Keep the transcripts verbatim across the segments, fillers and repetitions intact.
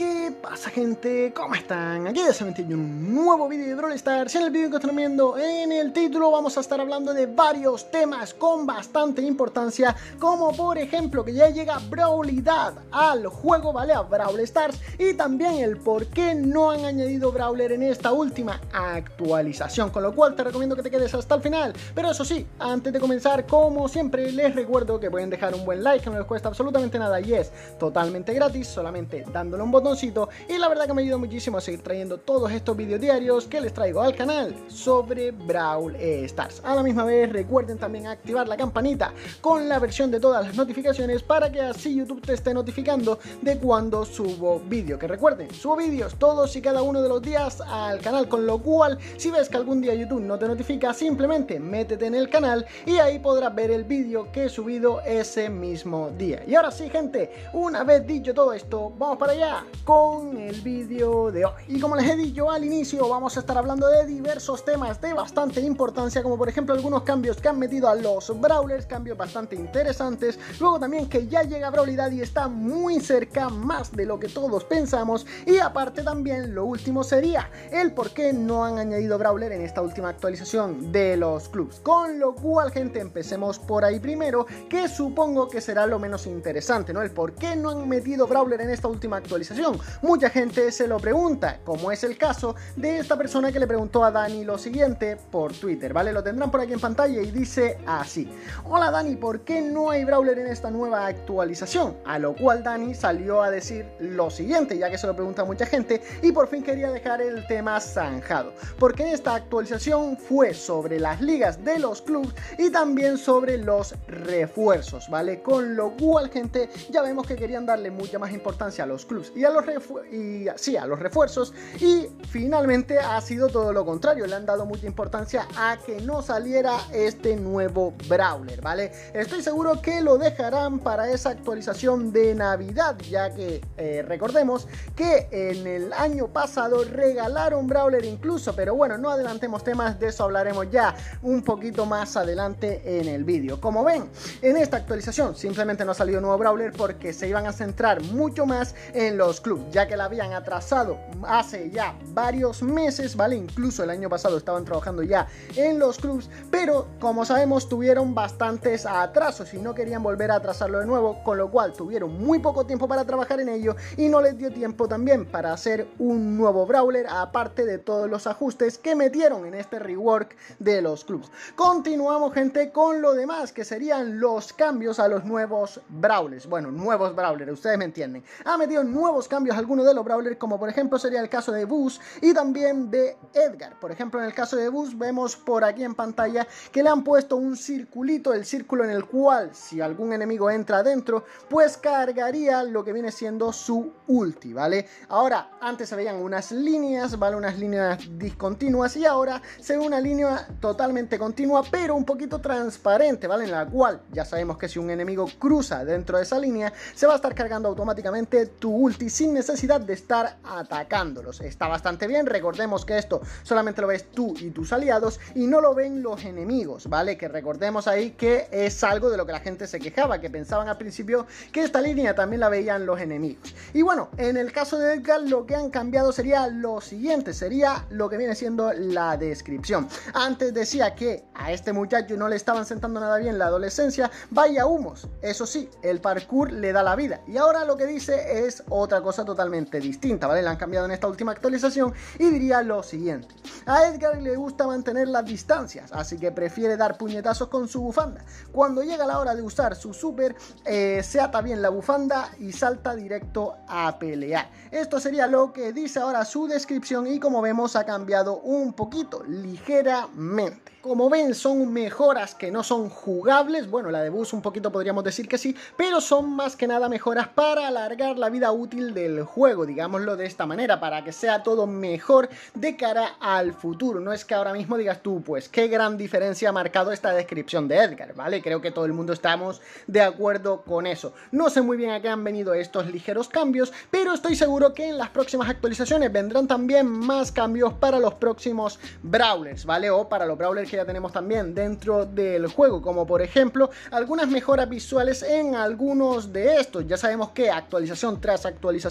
¿Qué pasa, gente? ¿Cómo están? Aquí ya se metió en un nuevo vídeo de Brawl Stars. En el vídeo que están viendo en el título vamos a estar hablando de varios temas con bastante importancia, como por ejemplo que ya llega Brawlidad al juego, ¿vale? A Brawl Stars, y también el por qué no han añadido Brawler en esta última actualización, con lo cual te recomiendo que te quedes hasta el final. Pero eso sí, antes de comenzar, como siempre, les recuerdo que pueden dejar un buen like, que no les cuesta absolutamente nada y es totalmente gratis, solamente dándole un botoncito, y la verdad que me ayuda muchísimo a seguir trayendo todos estos vídeos diarios que les traigo al canal sobre Brawl Stars. A la misma vez recuerden también activar la campanita con la versión de todas las notificaciones para que así YouTube te esté notificando de cuando subo vídeo, que recuerden, subo vídeos todos y cada uno de los días al canal, con lo cual si ves que algún día YouTube no te notifica, simplemente métete en el canal y ahí podrás ver el vídeo que he subido ese mismo día. Y ahora sí, gente, una vez dicho todo esto, vamos para allá con el vídeo de hoy. Y como les he dicho al inicio, vamos a estar hablando de diversos temas de bastante importancia, como por ejemplo algunos cambios que han metido a los Brawlers, cambios bastante interesantes. Luego también que ya llega Brawlidad y está muy cerca, más de lo que todos pensamos. Y aparte también lo último sería el por qué no han añadido Brawler en esta última actualización de los clubs. Con lo cual, gente, empecemos por ahí primero, que supongo que será lo menos interesante, ¿no? El por qué no han metido Brawler en esta última actualización. Mucha gente se lo pregunta, como es el caso de esta persona que le preguntó a Dani lo siguiente por Twitter, ¿vale? Lo tendrán por aquí en pantalla y dice así: hola Dani, ¿por qué no hay Brawler en esta nueva actualización? A lo cual Dani salió a decir lo siguiente, ya que se lo pregunta mucha gente, y por fin quería dejar el tema zanjado, porque en esta actualización fue sobre las ligas de los clubs y también sobre los refuerzos, ¿vale? Con lo cual, gente, ya vemos que querían darle mucha más importancia a los clubs y a los, y, sí, a los refuerzos, y finalmente ha sido todo lo contrario. Le han dado mucha importancia a que no saliera este nuevo Brawler, ¿vale? Estoy seguro que lo dejarán para esa actualización de Navidad, ya que eh, recordemos que en el año pasado regalaron Brawler incluso, pero bueno, no adelantemos temas, de eso hablaremos ya un poquito más adelante en el vídeo. Como ven, en esta actualización simplemente no ha salido nuevo Brawler porque se iban a centrar mucho más en los clubs, ya que la habían atrasado hace ya varios meses, ¿vale? Incluso el año pasado estaban trabajando ya en los clubs, pero como sabemos tuvieron bastantes atrasos y no querían volver a atrasarlo de nuevo, con lo cual tuvieron muy poco tiempo para trabajar en ello y no les dio tiempo también para hacer un nuevo Brawler, aparte de todos los ajustes que metieron en este rework de los clubs. Continuamos, gente, con lo demás, que serían los cambios a los nuevos Brawlers. Bueno, nuevos Brawlers, ustedes me entienden. Ha metido nuevos cambios a algunos de los Brawlers, como por ejemplo sería el caso de Buzz y también de Edgar. Por ejemplo, en el caso de Buzz vemos por aquí en pantalla que le han puesto un circulito, el círculo en el cual si algún enemigo entra adentro, pues cargaría lo que viene siendo su ulti, ¿vale? Ahora, antes se veían unas líneas, ¿vale? Unas líneas discontinuas, y ahora se ve una línea totalmente continua, pero un poquito transparente, ¿vale? En la cual ya sabemos que si un enemigo cruza dentro de esa línea, se va a estar cargando automáticamente tu ulti sin necesidad de estar atacándolos. Está bastante bien. Recordemos que esto solamente lo ves tú y tus aliados y no lo ven los enemigos, ¿vale? Que recordemos ahí que es algo de lo que la gente se quejaba, que pensaban al principio que esta línea también la veían los enemigos. Y bueno, en el caso de Edgar lo que han cambiado sería lo siguiente, sería lo que viene siendo la descripción. Antes decía que a este muchacho no le estaban sentando nada bien la adolescencia, vaya humos, eso sí, el parkour le da la vida, y ahora lo que dice es otra cosa totalmente distinta, ¿vale? Le han cambiado en esta última actualización y diría lo siguiente: a Edgar le gusta mantener las distancias, así que prefiere dar puñetazos con su bufanda. Cuando llega la hora de usar su super, eh, se ata bien la bufanda y salta directo a pelear. Esto sería lo que dice ahora su descripción, y como vemos ha cambiado un poquito, ligeramente. Como ven, son mejoras que no son jugables. Bueno, la de Buzz un poquito podríamos decir que sí, pero son más que nada mejoras para alargar la vida útil del juego, digámoslo de esta manera, para que sea todo mejor de cara al futuro. No es que ahora mismo digas tú, pues qué gran diferencia ha marcado esta descripción de Edgar, ¿vale? Creo que todo el mundo estamos de acuerdo con eso. No sé muy bien a qué han venido estos ligeros cambios, pero estoy seguro que en las próximas actualizaciones vendrán también más cambios para los próximos Brawlers, ¿vale? O para los Brawlers que ya tenemos también dentro del juego, como por ejemplo algunas mejoras visuales en algunos de estos. Ya sabemos que actualización tras actualización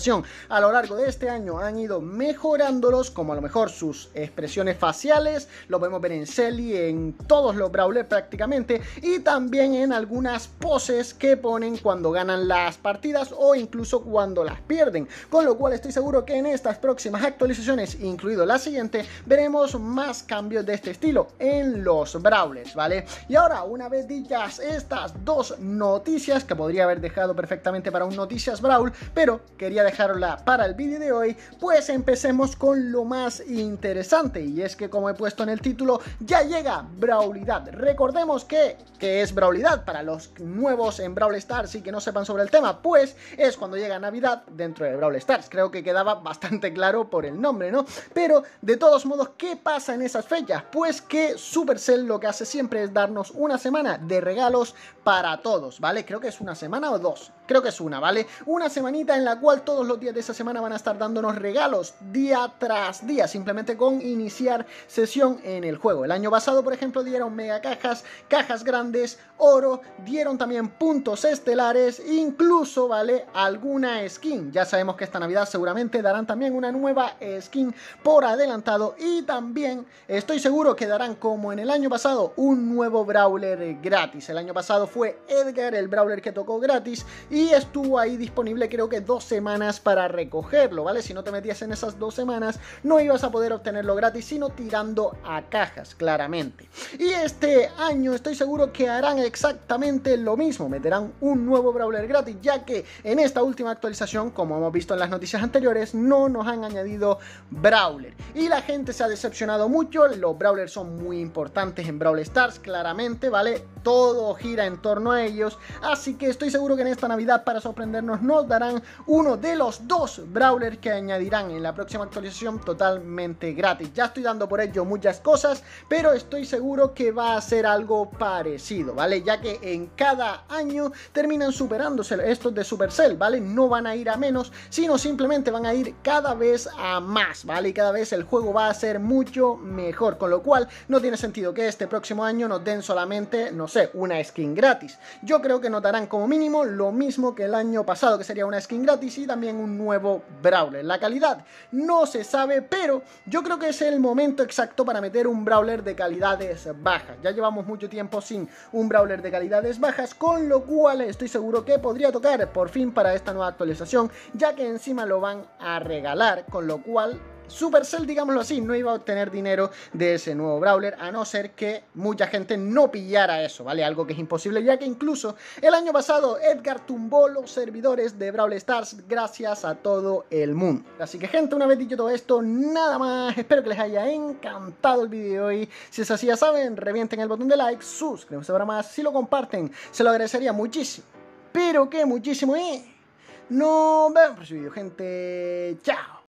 actualización a lo largo de este año han ido mejorándolos, como a lo mejor sus expresiones faciales, lo podemos ver en Shelly, en todos los Brawlers prácticamente, y también en algunas poses que ponen cuando ganan las partidas o incluso cuando las pierden, con lo cual estoy seguro que en estas próximas actualizaciones, incluido la siguiente, veremos más cambios de este estilo en los Brawlers, ¿vale? Y ahora, una vez dichas estas dos noticias, que podría haber dejado perfectamente para un Noticias Brawl, pero quería dejarla para el vídeo de hoy, pues empecemos con lo más interesante, y es que, como he puesto en el título, ya llega Brawlidad. Recordemos que, que es Brawlidad para los nuevos en Brawl Stars y que no sepan sobre el tema, pues es cuando llega Navidad dentro de Brawl Stars. Creo que quedaba bastante claro por el nombre, ¿no? Pero de todos modos, ¿qué pasa en esas fechas? Pues que Supercell lo que hace siempre es darnos una semana de regalos para todos, ¿vale? Creo que es una semana o dos, creo que es una, ¿vale? Una semanita en la cual todos los días de esa semana van a estar dándonos regalos día tras día, simplemente con iniciar sesión en el juego. El año pasado, por ejemplo, dieron mega cajas, cajas grandes, oro, dieron también puntos estelares, incluso, ¿vale? Alguna skin. Ya sabemos que esta Navidad seguramente darán también una nueva skin por adelantado, y también estoy seguro que darán, como en el año pasado, un nuevo Brawler gratis. El año pasado fue Edgar, el Brawler que tocó gratis, y estuvo ahí disponible creo que dos semanas para recogerlo, ¿vale? Si no te metías en esas dos semanas, no ibas a poder obtenerlo gratis, sino tirando a cajas, claramente. Y este año estoy seguro que harán exactamente lo mismo, meterán un nuevo Brawler gratis, ya que en esta última actualización, como hemos visto en las noticias anteriores, no nos han añadido Brawler, y la gente se ha decepcionado mucho. Los Brawlers son muy importantes en Brawl Stars, claramente, ¿vale? Todo gira en torno a ellos, así que estoy seguro que en esta Navidad, para sorprendernos, nos darán uno de los dos Brawlers que añadirán en la próxima actualización totalmente gratis. Ya estoy dando por ello muchas cosas, pero estoy seguro que va a ser algo parecido, ¿vale? Ya que en cada año terminan superándose estos de Supercell, ¿vale? No van a ir a menos, sino simplemente van a ir cada vez a más, ¿vale? Y cada vez el juego va a ser mucho mejor, con lo cual no tiene sentido que este próximo año nos den solamente, no sé, una skin gratis. Yo creo que nos darán como mínimo lo mismo que el año pasado, que sería una skin gratis y también un nuevo Brawler. La calidad no se sabe, pero yo creo que es el momento exacto para meter un Brawler de calidades bajas. Ya llevamos mucho tiempo sin un Brawler de calidades bajas, con lo cual estoy seguro que podría tocar por fin para esta nueva actualización, ya que encima lo van a regalar, con lo cual Supercell, digámoslo así, no iba a obtener dinero de ese nuevo Brawler, a no ser que mucha gente no pillara eso, ¿vale? Algo que es imposible, ya que incluso el año pasado Edgar tumbó los servidores de Brawl Stars gracias a todo el mundo. Así que, gente, una vez dicho todo esto, nada más. Espero que les haya encantado el vídeo de hoy. Si es así, ya saben, revienten el botón de like, suscríbanse para más, si lo comparten, se lo agradecería muchísimo, pero que muchísimo, y nos vemos en el próximo vídeo, gente. Chao.